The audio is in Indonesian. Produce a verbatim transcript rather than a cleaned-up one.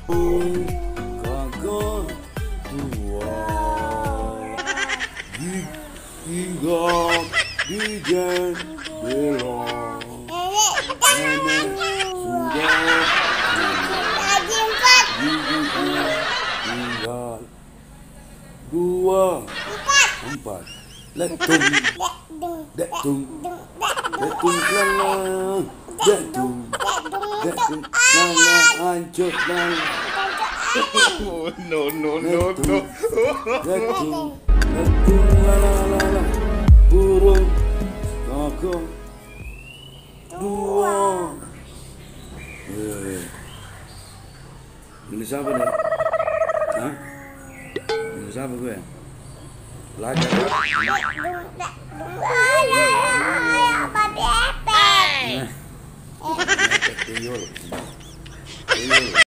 kakak tua, tiga di jendela, nenek sudah tinggal dua empat letung detung detung lala detung detung lala hancur lala Oh, no, no, no, no. detung detung lala lala burung kakak dua. Eh, ini siapa nih? Hah? Ini siapa gue? Belajar kan? Nah, tuyul. Tuyul.